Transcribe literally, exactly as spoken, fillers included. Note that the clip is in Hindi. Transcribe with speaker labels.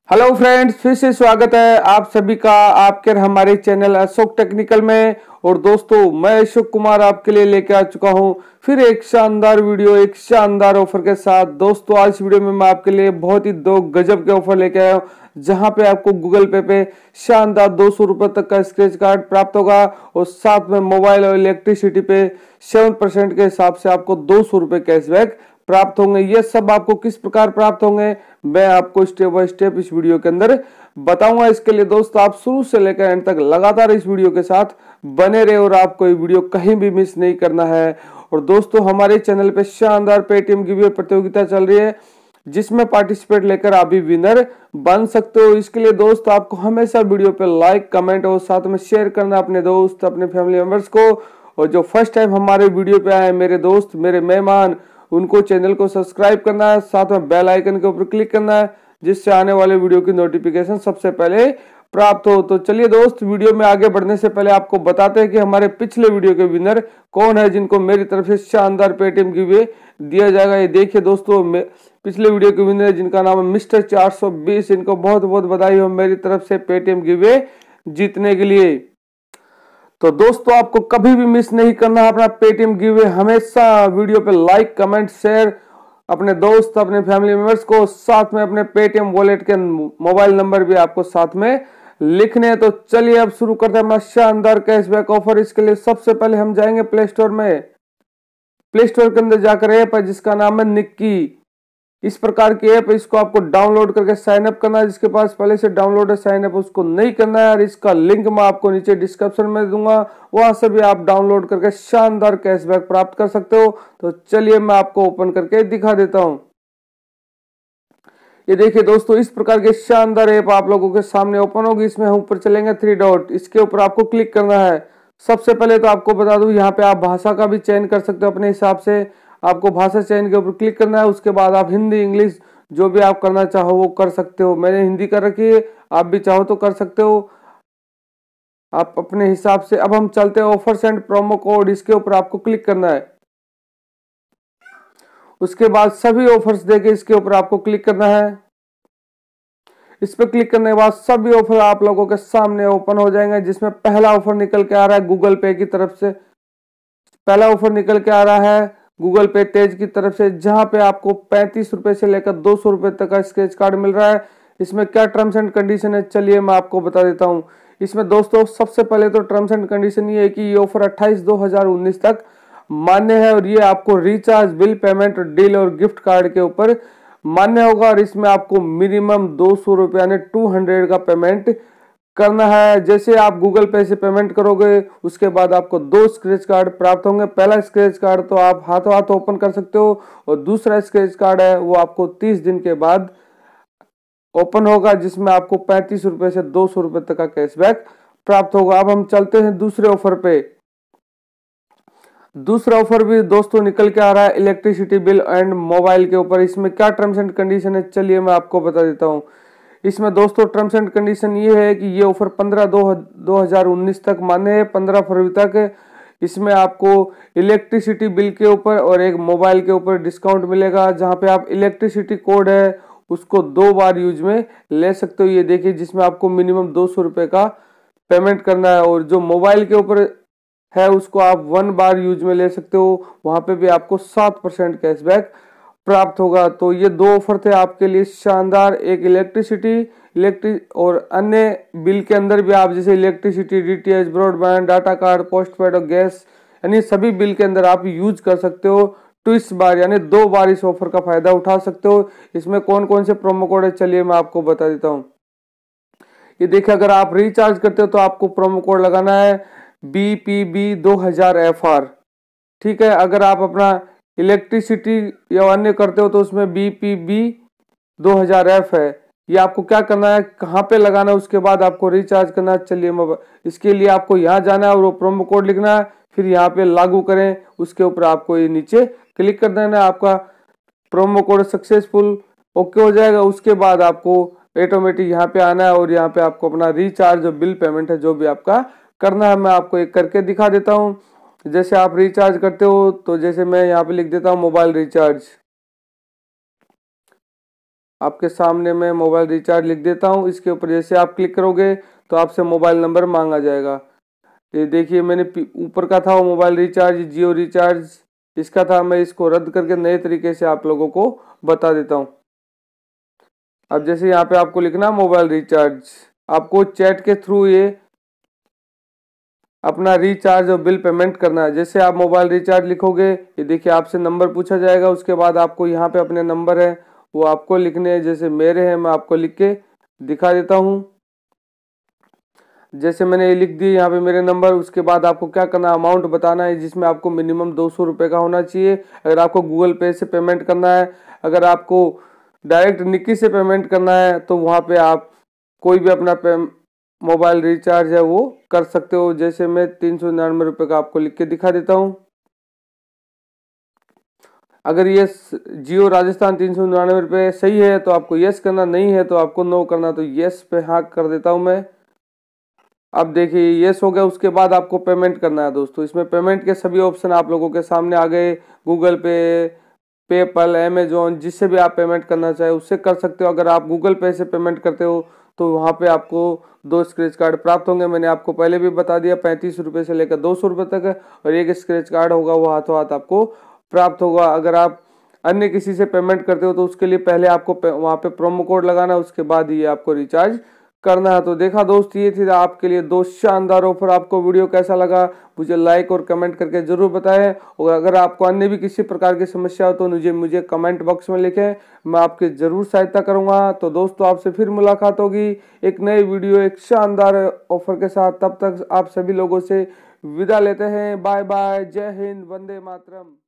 Speaker 1: हेलो फ्रेंड्स, फिर से स्वागत है आप सभी का आपके हमारे चैनल अशोक टेक्निकल में। और दोस्तों, मैं अशोक कुमार आपके लिए लेके आ चुका हूं फिर एक शानदार वीडियो, एक शानदार ऑफर के साथ। दोस्तों, आज वीडियो में मैं आपके लिए बहुत ही दो गजब के ऑफर लेके आया हूं, जहां पे आपको गूगल पे पे शानदार दो सौ रुपए तक का स्क्रैच कार्ड प्राप्त होगा और साथ में मोबाइल और इलेक्ट्रिसिटी पे सेवन परसेंट के हिसाब से आपको दो सौ रुपए कैशबैक प्राप्त होंगे। ये सब आपको किस प्रकार प्राप्त होंगे, मैं आपको स्टेप बाय स्टेप इस वीडियो के अंदर बताऊंगा। इसके लिए दोस्तों, आप शुरू से लेकर एंड तक लगातार इस वीडियो के साथ बने रहे और आपको ये वीडियो कहीं भी मिस नहीं करना है। और दोस्तों, हमारे चैनल पे शानदार पेटीएम गिव प्रतियोगिता चल रही है, जिसमें पार्टिसिपेट लेकर आप भी विनर बन सकते हो। इसके लिए दोस्त, आपको हमेशा वीडियो पे लाइक, कमेंट और साथ में शेयर करना अपने दोस्त, अपने फैमिली मेंबर्स को। और जो फर्स्ट टाइम हमारे वीडियो पे आए मेरे दोस्त, मेरे मेहमान, उनको चैनल को सब्सक्राइब करना है, साथ में बेल आइकन के ऊपर क्लिक करना है, जिससे आने वाले वीडियो की नोटिफिकेशन सबसे पहले प्राप्त हो। तो चलिए दोस्त, वीडियो में आगे बढ़ने से पहले आपको बताते हैं कि हमारे पिछले वीडियो के विनर कौन है, जिनको मेरी तरफ से शानदार पेटीएम गिवे दिया जाएगा। ये देखिए दोस्तों, पिछले वीडियो के विनर जिनका नाम है मिस्टर चार सौ बीस, इनको बहुत बहुत बधाई हो मेरी तरफ से पेटीएम गिवे जीतने के लिए। तो दोस्तों, आपको कभी भी मिस नहीं करना है अपना पेटीएम गिवे। हमेशा वीडियो पे लाइक, कमेंट, शेयर अपने दोस्त, अपने फैमिली मेंबर्स को, साथ में अपने पेटीएम वॉलेट के मोबाइल नंबर भी आपको साथ में लिखने हैं। तो चलिए अब शुरू करते हैं अपना शानदार कैशबैक ऑफर। इसके लिए सबसे पहले हम जाएंगे प्ले स्टोर में। प्ले स्टोर के अंदर जाकर ऐप है जिसका नाम है निक्की। इस प्रकार की ऐप, इसको आपको डाउनलोड करके साइन अप करना है। जिसके पास पहले से डाउनलोड है साइन अप, उसको नहीं करना है। और इसका लिंक मैं आपको नीचे डिस्क्रिप्शन में दूंगा, वहां से भी आप डाउनलोड करके शानदार कैशबैक प्राप्त कर सकते हो। तो चलिए मैं आपको ओपन करके दिखा देता हूं। ये देखिए दोस्तों, इस प्रकार के शानदार ऐप आप लोगों के सामने ओपन होगी। इसमें हम ऊपर चलेंगे थ्री डॉट, इसके ऊपर आपको क्लिक करना है। सबसे पहले तो आपको बता दूं, यहाँ पे आप भाषा का भी चयन कर सकते हो अपने हिसाब से। आपको भाषा चयन के ऊपर क्लिक करना है। उसके बाद आप हिंदी, इंग्लिश जो भी आप करना चाहो वो कर सकते हो। मैंने हिंदी कर रखी है, आप भी चाहो तो कर सकते हो आप अपने हिसाब से। अब हम चलते हैं ऑफर्स एंड प्रोमो कोड, इसके ऊपर आपको क्लिक करना है। उसके बाद सभी ऑफर्स देके इसके ऊपर आपको क्लिक करना है। इस पर क्लिक करने के बाद सभी ऑफर आप लोगों के सामने ओपन हो जाएंगे, जिसमें पहला ऑफर निकल के आ रहा है गूगल पे की तरफ से। पहला ऑफर निकल के आ रहा है गूगल पे तेज की तरफ से, जहां पे आपको पैंतीस रुपए से लेकर दो सौ रुपए तक का स्क्रैच कार्ड मिल रहा है। इसमें क्या टर्म्स एंड कंडीशन है, चलिए मैं आपको बता देता हूं। इसमें दोस्तों, सबसे पहले तो टर्म्स एंड कंडीशन ये है कि ये ऑफर अट्ठाईस दो हजार उन्नीस तक मान्य है। और ये आपको रिचार्ज, बिल पेमेंट, डील और गिफ्ट कार्ड के ऊपर मान्य होगा। और इसमें आपको मिनिमम दो सौ रुपये यानी टू हंड्रेड का पेमेंट करना है। जैसे आप गूगल पे से पेमेंट करोगे, उसके बाद आपको दो स्क्रैच कार्ड प्राप्त होंगे। पहला स्क्रैच कार्ड तो आप हाथों हाथ ओपन कर सकते हो, और दूसरा स्क्रैच कार्ड है वो आपको तीस दिन के बाद ओपन होगा, जिसमें आपको पैंतीस रुपए से दो सौ रुपए तक का कैशबैक प्राप्त होगा। अब हम चलते हैं दूसरे ऑफर पे। दूसरा ऑफर भी दोस्तों निकल के आ रहा है इलेक्ट्रिसिटी बिल एंड मोबाइल के ऊपर। इसमें क्या टर्म्स एंड कंडीशन है, चलिए मैं आपको बता देता हूँ। इसमें दोस्तों टर्म्स एंड कंडीशन ये है कि ये ऑफर पंद्रह दो दो हजार उन्नीस तक मान्य है, पंद्रह फरवरी तक। इसमें आपको इलेक्ट्रिसिटी बिल के ऊपर और एक मोबाइल के ऊपर डिस्काउंट मिलेगा, जहां पे आप इलेक्ट्रिसिटी कोड है उसको दो बार यूज में ले सकते हो। ये देखिए, जिसमें आपको मिनिमम दो सौ रुपए का पेमेंट करना है। और जो मोबाइल के ऊपर है उसको आप वन बार यूज में ले सकते हो, वहां पे भी आपको सात परसेंट कैशबैक प्राप्त होगा। तो ये दो ऑफर थे आपके लिए शानदार। एक इलेक्ट्रिसिटी इलेक्ट्रिक और अन्य बिल के अंदर भी आप, जैसे electricity, DTH, broadband, data card, postpaid और गैस, यानी सभी बिल के अंदर आप यूज कर सकते हो ट्विस्ट बार, यानी दो बार इस ऑफर का फायदा उठा सकते हो। इसमें कौन कौन से प्रोमो कोड है, चलिए मैं आपको बता देता हूँ। ये देखिए, अगर आप रिचार्ज करते हो तो आपको प्रोमो कोड लगाना है बी पी बी दो हजार एफ आर, ठीक है। अगर आप अपना इलेक्ट्रिसिटी या अन्य करते हो तो उसमें बी पी बी दो हजार एफ है। ये आपको क्या करना है, कहाँ पे लगाना है, उसके बाद आपको रिचार्ज करना है। चलिए मैं इसके लिए आपको यहाँ जाना है और वो प्रोमो कोड लिखना है, फिर यहाँ पे लागू करें, उसके ऊपर आपको ये नीचे क्लिक कर देना है। आपका प्रोमो कोड सक्सेसफुल ओके हो जाएगा। उसके बाद आपको ऑटोमेटिक यहाँ पे आना है और यहाँ पे आपको अपना रिचार्ज और बिल पेमेंट है जो भी आपका करना है, मैं आपको एक करके दिखा देता हूँ। जैसे आप रिचार्ज करते हो, तो जैसे मैं यहाँ पे लिख देता हूँ मोबाइल रिचार्ज। आपके सामने मैं मोबाइल रिचार्ज लिख देता हूँ। इसके ऊपर जैसे आप क्लिक करोगे तो आपसे मोबाइल नंबर मांगा जाएगा। ये देखिए मैंने ऊपर का था वो मोबाइल रिचार्ज जियो रिचार्ज इसका था, मैं इसको रद्द करके नए तरीके से आप लोगों को बता देता हूँ। अब जैसे यहाँ पे आपको लिखना मोबाइल रिचार्ज, आपको चैट के थ्रू ये अपना रिचार्ज और बिल पेमेंट करना है। जैसे आप मोबाइल रिचार्ज लिखोगे, ये देखिए आपसे नंबर पूछा जाएगा, उसके बाद आपको यहाँ पे अपने नंबर है वो आपको लिखने हैं। जैसे मेरे हैं मैं आपको लिख के दिखा देता हूँ। जैसे मैंने ये लिख दी यहाँ पे मेरे नंबर, उसके बाद आपको क्या करना है, अमाउंट बताना है जिसमें आपको मिनिमम दो सौ रुपये का होना चाहिए। अगर आपको गूगल पे से पेमेंट करना है, अगर आपको डायरेक्ट निक्की से पेमेंट करना है तो वहाँ पे आप कोई भी अपना पे मोबाइल रिचार्ज है वो कर सकते हो। जैसे मैं तीन सौ निन्यानवे रुपये का आपको लिख के दिखा देता हूँ। अगर ये जियो राजस्थान तीन सौ निन्यानवे रुपये सही है तो आपको यस करना, नहीं है तो आपको नो करना। तो यस पे हाँ कर देता हूँ मैं। अब देखिए यस हो गया, उसके बाद आपको पेमेंट करना है दोस्तों। इसमें पेमेंट के सभी ऑप्शन आप लोगों के सामने आ गए। गूगल पे, पेपल, अमेजोन, जिससे भी आप पेमेंट करना चाहे उससे कर सकते हो। अगर आप गूगल पे से पेमेंट करते हो तो वहाँ पे आपको दो स्क्रैच कार्ड प्राप्त होंगे। मैंने आपको पहले भी बता दिया, पैंतीस रुपये से लेकर दो सौ रुपये तक है, और एक स्क्रैच कार्ड होगा वो हाथों हाथ आपको प्राप्त होगा। अगर आप अन्य किसी से पेमेंट करते हो तो उसके लिए पहले आपको वहाँ पे प्रोमो कोड लगाना है, उसके बाद ये आपको रिचार्ज करना है। तो देखा दोस्त, ये थी आपके लिए दो शानदार ऑफर। आपको वीडियो कैसा लगा मुझे लाइक और कमेंट करके जरूर बताएं, और अगर आपको अन्य भी किसी प्रकार की समस्या हो तो मुझे मुझे कमेंट बॉक्स में लिखें, मैं आपकी जरूर सहायता करूंगा। तो दोस्तों आपसे फिर मुलाकात होगी एक नई वीडियो एक शानदार ऑफर के साथ। तब तक आप सभी लोगों से विदा लेते हैं। बाय बाय, जय हिंद, वंदे मातरम।